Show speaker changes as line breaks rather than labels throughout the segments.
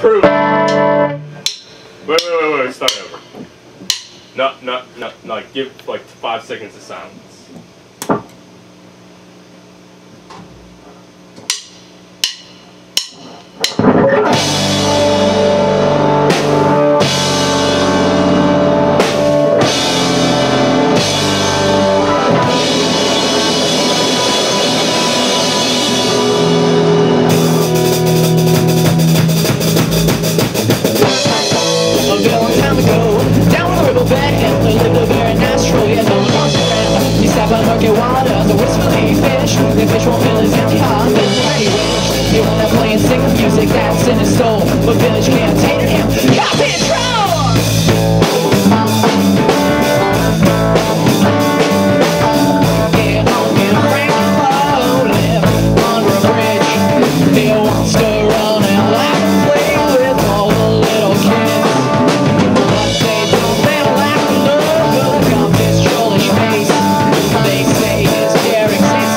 Prove it. Wait, start over. No, give like 5 seconds of silence.
The fish won't fill his empty heart, but he wish he wanna play and sing music that's in his soul. But village can't take him. Got control! Yeah, Uncle Frank live under a bridge. He wants to run and laugh and play with all the little kids. But they don't like the look of his trollish face. They say his daring sense.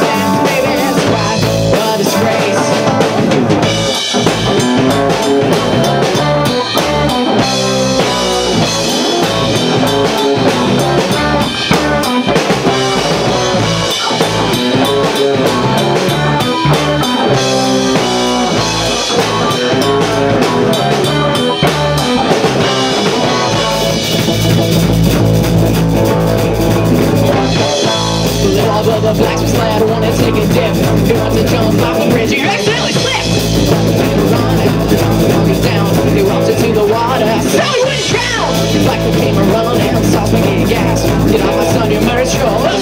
The blacksmith lad wanna take a dip. He wants to jump off the bridge. He accidentally slipped. Running, goes down. He wants into the water, so he wouldn't drown. Black came a running, saw spaghetti gas. Get off my son, you murder stroll.